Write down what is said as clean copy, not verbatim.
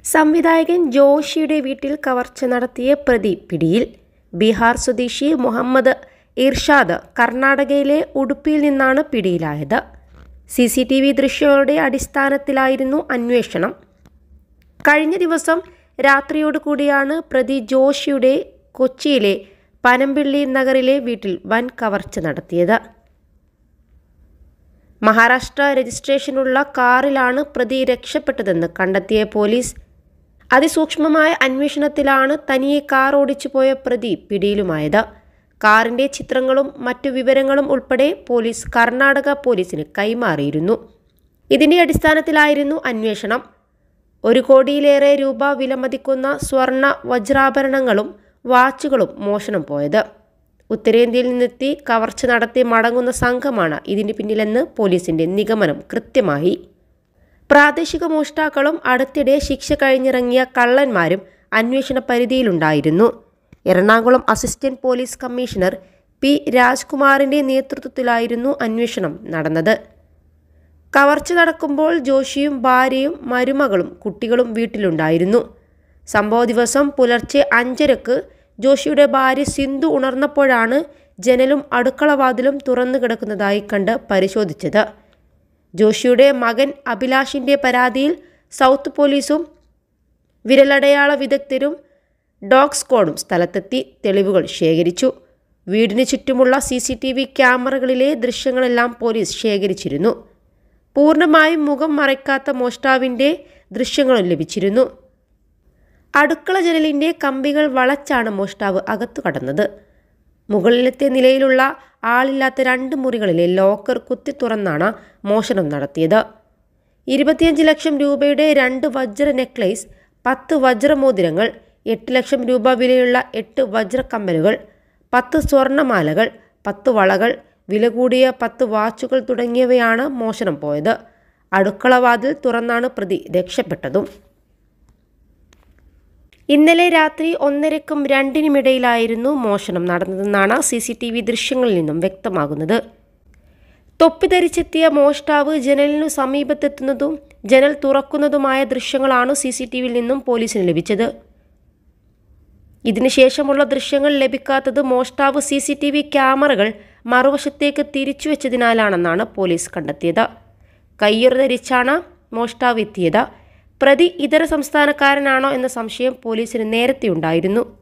സംവിധായകൻ ജോഷിയുടെ വീട്ടിൽ കവർച്ച നടത്തിയ പ്രതി പിടിയിൽ. ബീഹാർ സ്വദേശി മുഹമ്മദ് ഇർഷാദ് കർണാടകയിലെ ഉടുപ്പിയിൽ നിന്നാണ് പിടിയിലായത്. CCTV ദൃശ്യങ്ങളുടെ അടിസ്ഥാനത്തിലായിരുന്നു അന്വേഷണം. കഴിഞ്ഞ ദിവസം രാത്രിയോടുകൂടിയാണ് പ്രതി ജോഷിയുടെ കൊച്ചിയിലെ പനമ്പിള്ളി നഗറിലെ വീട്ടിൽ വൻ കവർച്ച നടത്തിയത്. മഹാരാഷ്ട്ര രജിസ്ട്രേഷനുള്ള കാറിലാണ് പ്രതി രക്ഷപ്പെട്ടതെന്ന് കണ്ടെത്തിയ പോലീസ്. അതിസൂക്ഷ്മമായ അന്വേഷണത്തിലാണ് തനിയെ കാർ ഓടിച്ചു പോയ പ്രതി പിടിയിലുമായത്. കാറിന്റെ ചിത്രങ്ങളും മറ്റു വിവരങ്ങളും ഉൾപ്പെടെ പോലീസ് കർണാടക പോലീസിന് കൈമാറിയിരുന്നു. ഇതിന്റെ അടിസ്ഥാനത്തിലായിരുന്നു അന്വേഷണം. 1 കോടിയിലേറെ രൂപ വിലമതിക്കുന്ന സ്വർണ്ണ വജ്രാഭരണങ്ങളും വാച്ചുകളും മോഷണം പോയത്. ഉത്തരേന്ത്യയിൽ നിന്നെത്തി കവർച്ച നടത്തി മടങ്ങുന്ന സംഘമാണ് ഇതിന് പിന്നിലെന്ന് പോലീസിന്റെ നിഗമനം കൃത്യമായി. പ്രാദേശിക മോഷ്ടാക്കളും അടുത്തിടെ ശിക്ഷ കഴിഞ്ഞിറങ്ങിയ കള്ളന്മാരും അന്വേഷണ പരിധിയിലുണ്ടായിരുന്നു. Ernakulam assistant police commissioner P. രാജ്കുമാറിന്റെ നേതൃത്വത്തിലായിരുന്നു അന്വേഷണം നടന്നത്. കവർച്ച നടക്കുമ്പോൾ ജോഷിയും ഭാര്യയും മരുമകളും കുട്ടികളും വീട്ടിലുണ്ടായിരുന്നു. സംഭവ ദിവസം പുലർച്ചെ 5:30-ക്ക് ജോഷിയുടെ ഭാര്യ സിന്ധു ഉണർന്നപ്പോഴാണ് ജനലും അടുക്കളവാതിലും തുറന്നു കിടക്കുന്നതായി കണ്ട് പരിശോധിച്ചത്. ജോഷിയുടെ മകൻ അഭിലാഷിന്റെ പരാതിയിൽ സൗത്ത് പോലീസും വിരലടയാള വിദഗ്ധരും ഡോഗ് സ്ക്വാഡും സ്ഥലത്തെത്തി തെളിവുകൾ ശേഖരിച്ചു. വീടിന് ചുറ്റുമുള്ള CCTV ക്യാമറകളിലെ ദൃശ്യങ്ങളെല്ലാം പോലീസ് ശേഖരിച്ചിരുന്നു. പൂർണ്ണമായും മുഖം മറയ്ക്കാത്ത മോഷ്ടാവിന്റെ ദൃശ്യങ്ങളും ലഭിച്ചിരുന്നു. അടുക്കള ജനലിന്റെ കമ്പികൾ വളച്ചാണ് മോഷ്ടാവ് അകത്തു കടന്നത്. മുകളിലത്തെ നിലയിലുള്ള ആളില്ലാത്ത 2 മുറികളിലെ ലോക്കർ കുത്തി തുറന്നാണ് മോഷണം നടത്തിയത്. 25 ലക്ഷം രൂപയുടെ 2 വജ്ര നെക്ലേസ്, 10 വജ്രമോതിരങ്ങൾ, 8 ലക്ഷം രൂപ വിലയുള്ള 8 വജ്രക്കമ്മലുകൾ, 10 സ്വർണ്ണമാലകൾ, 10 വളകൾ, വില കൂടിയ 10 വാച്ചുകൾ തുടങ്ങിയവയാണ് മോഷണം പോയത്. അടുക്കളവാതിൽ തുറന്നാണ് പ്രതി രക്ഷപ്പെട്ടതും. ഇന്നലെ രാത്രി 1:30-ക്കും 2:00-നുമിടയിലായിരുന്നു മോഷണം നടന്നതെന്നാണ് CCTV ദൃശ്യങ്ങളിൽ നിന്നും വ്യക്തമാകുന്നത്. തൊപ്പി ധരിച്ചെത്തിയ മോഷ്ടാവ് ജനലിനു സമീപത്തെത്തുന്നതും ജനൽ തുറക്കുന്നതുമായ ദൃശ്യങ്ങളാണ് CCTVയിൽ നിന്നും പോലീസിന് ലഭിച്ചത്. ഇതിനുശേഷമുള്ള ദൃശ്യങ്ങൾ ലഭിക്കാത്തത് മോഷ്ടാവ് CCTV ക്യാമറകൾ മറുവശത്തേക്ക് തിരിച്ചുവെച്ചതിനാലാണെന്നാണ് പോലീസ് കണ്ടെത്തിയത്. കയ്യുറ ധരിച്ചാണ് മോഷ്ടാവ് എത്തിയത്. പ്രതി ഇതര സംസ്ഥാനക്കാരനാണോ എന്ന സംശയം പോലീസിന് നേരത്തെ ഉണ്ടായിരുന്നു.